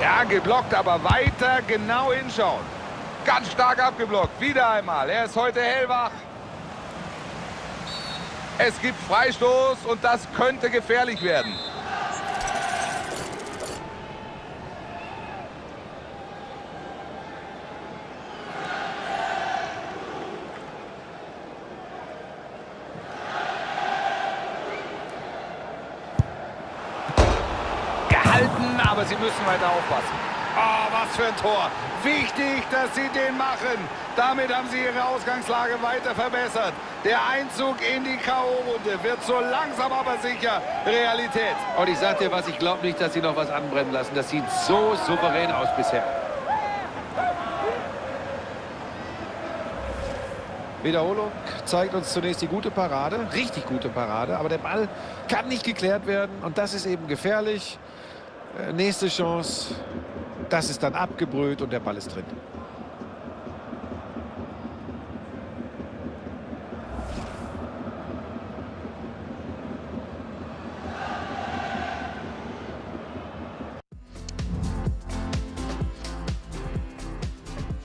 Ja, geblockt, aber weiter genau hinschauen. Ganz stark abgeblockt. Wieder einmal. Er ist heute hellwach. Es gibt Freistoß und das könnte gefährlich werden. Gehalten, aber sie müssen weiter aufpassen. Oh, was für ein Tor. Wichtig, dass sie den machen. Damit haben sie ihre Ausgangslage weiter verbessert. Der Einzug in die K.O.-Runde wird so langsam aber sicher Realität. Und ich sag dir was, ich glaube nicht, dass sie noch was anbrennen lassen. Das sieht so souverän aus bisher. Wiederholung zeigt uns zunächst die gute Parade, richtig gute Parade, aber der Ball kann nicht geklärt werden und das ist eben gefährlich. Nächste Chance, das ist dann abgebrüht und der Ball ist drin.